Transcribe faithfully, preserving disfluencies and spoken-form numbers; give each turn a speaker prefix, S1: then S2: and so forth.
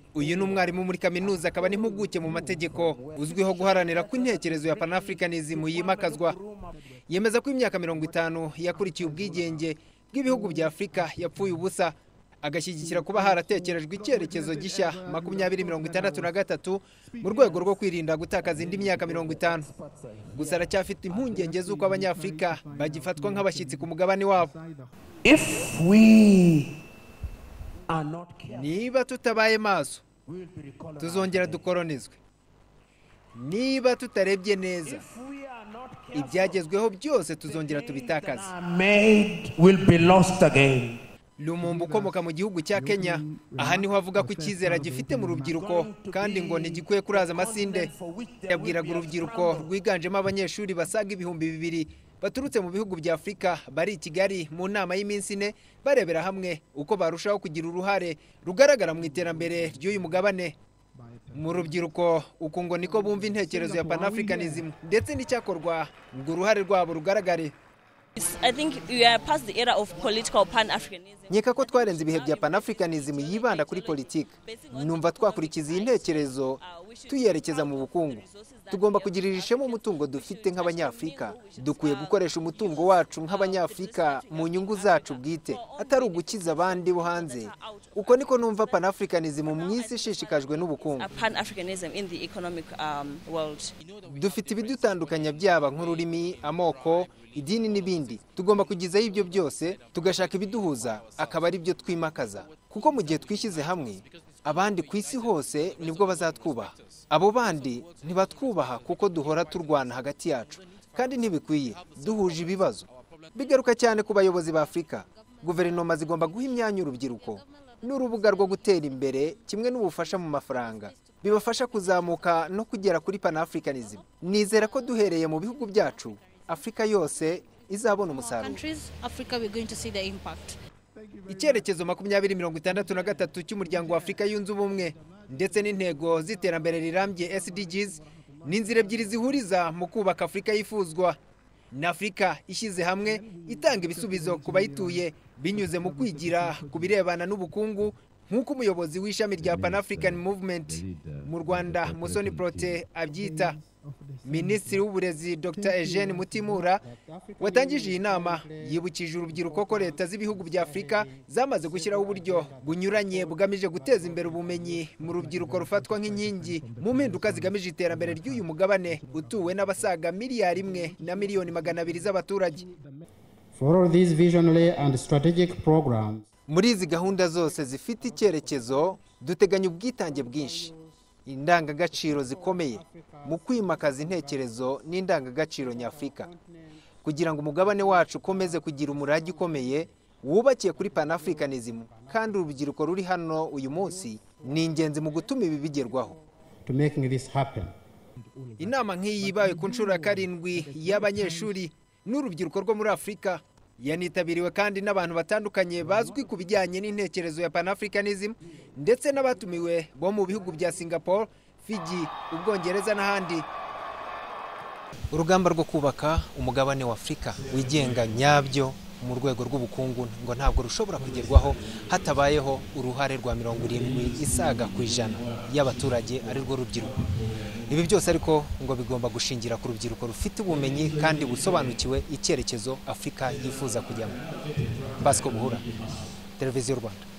S1: uyu ni umwarimu muri kaminuza akaba n'impuguke mu mategeko uzwiho guharanira ko intekerezo ya Pan-Africanism yimakazwa. Yemeza ko imyaka mirongo itanu yakurikiye ubwigenge bw'ibihugu bya Afurika yapfuye ubusa, agashyigikira kuba haratekerejwe icyerekezo gishya makumyabiri mirongo itandatu na gatatu mu rwego rwo kwirinda gutakaza indi myaka mirongo itanu. Gusa aracyafite impungenge z'uko abanyafurika bagifatwa nk'abashyitsi ku mugabane wabo.
S2: If we are not careful,
S1: niba tutabaye maso tuzongera dukolonizwe. Niba tutarebye neza ibyagezweho byose tuzongera tubitakaze.
S2: will be lost again.
S1: Lumumba ukomoka mu gihugu cya Kenya, aha niho avuga ko icyizere gifite mu rubyiruko kandi ngo ntigikwiye kuraza amasinde. Yabwiraga urubyiruko rwiganjemo abanyeshuri basaga ibihumbi bibiri baturutse mu bihugu bya Afurika bari i Kigali mu nama y'iminsi ine barebera hamwe uko barushaho kugira uruhare rugaragara mu iterambere ry'uyu mugabane. Mu rubyiruko uko ngo niko bumva intekerezo ya Pan-Africanism ndetse n'icyakorwa ngo uruhare rwabo rugaragare.
S3: I think we are past the era of political Pan-Africanism.
S1: Nyeka ko twarenze ibihe bya Pan-Africanism yibanda kuri politiki. Numva twakurikiza iyi ntekerezo tuyerekeza mu bukungu. Tugomba kugirira ishema umutungo dufite nk'abanyafrika. Dukwiye gukoresha umutungo wacu nk'abanyafrika mu nyungu zacu bwite, atari ugukiza abandi bo hanze. Uko niko numva Pan-Africanism mu isi ishishikajwe n'ubukungu.
S3: Pan-Africanism in the economic um, world.
S1: Dufite ibidutandukanya byaba nk'ururimi, amoko, idini n'ibindi. Tugomba kugizaho ibyo byose tugashaka ibiduhuza, akaba ari byo twimakaza. Kuko mu gihe twishyize hamwe, abandi ku isi hose nibwo bazatwubaha. Abo bandi ntibatwubaha kuko duhora turwana hagati yacu, kandi ntibikwiye. Duhuje ibibazo bigaruka cyane ku bayobozi ba Afurika. Guverinoma zigomba guha imyanya urubyiruko n'urubuga rwo gutera imbere, kimwe n'ubufasha mu mafaranga bibafasha kuzamuka no kugera kuri Pan-Africanism. Nizera ko duhereye mu bihugu byacu, Afrika yose izabona umusaruro. Icyerekezo makumyabiri mirongo itandatu na gatatu cy'umuryango wa Afurika yunze ubumwe ndetse n'intego z'iterambere rirambye S D Gs ni inzira ebyiri zihuriza mu kubaka Afurika yifuzwa. Na Afurika ishyize hamwe itanga ibisubizo ku bayituye binyuze mu kwigira ku birebana n'ubukungu, nk'uko umuyobozi w'ishami rya Pan-African Movement mu Rwanda Musoni Prote abyita. Minisitiri w'uburezi Doctor Eugene Mutimura watangije iyi nama yibukije urubyiruko ko leta z'ibihugu bya Afurika zamaze gushyiraho uburyo bunyuranye bugamije guteza imbere ubumenyi mu rubyiruko rufatwa nk'inkingi mu mpinduka zigamije iterambere ry'uyu mugabane utuwe n'abasaga miliyari imwe na miliyoni magana abiri z'abaturage.
S4: For all these visionary and strategic programs,
S1: muri izi gahunda zose zifite icyerekezo duteganya ubwitange bwinshi, indangagaciro zikomeye mu kwimakaza intekerezo n'indangagaciro nyafurika, kugira ngo umugabane wacu ukomeze kugira umurage ukomeye wubakiye kuri Pan-Africanism. Kandi urubyiruko ruri hano uyu munsi ni ingenzi mu gutuma ibi bigerwaho.
S4: to making this happen.
S1: Inama nk'iyi ibaye ku nshuro ya karindwi y'abanyeshuri n'urubyiruko rwo muri Afurika, yanitabiriwe kandi n'abantu batandukanye bazwi ku bijyanye n'intekerezo ya Pan-Africanism ndetse n'abatumiwe bo mu bihugu bya Singapore, Fiji, Ubwongereza n'ahandi. Urugamba rwo kubaka umugabane wa Afurika wigenga nyabyo mu rwego rw'ubukungu ngo ntabwo rushobora kugerwaho hatabayeho uruhare rwa mirongo irindwi isaga ku ijana y'abaturage ari rwo rubyiruko. Ibi byose ariko ngo bigomba gushingira ku rubyiruko rufite ubumenyi kandi busobanukiwe icyerekezo Afurika yifuza kujyamo. Pasco Buhura, Televiziyo Rwanda.